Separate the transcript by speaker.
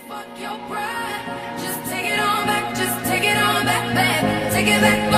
Speaker 1: Fuck your pride. Just take it on back, take it back.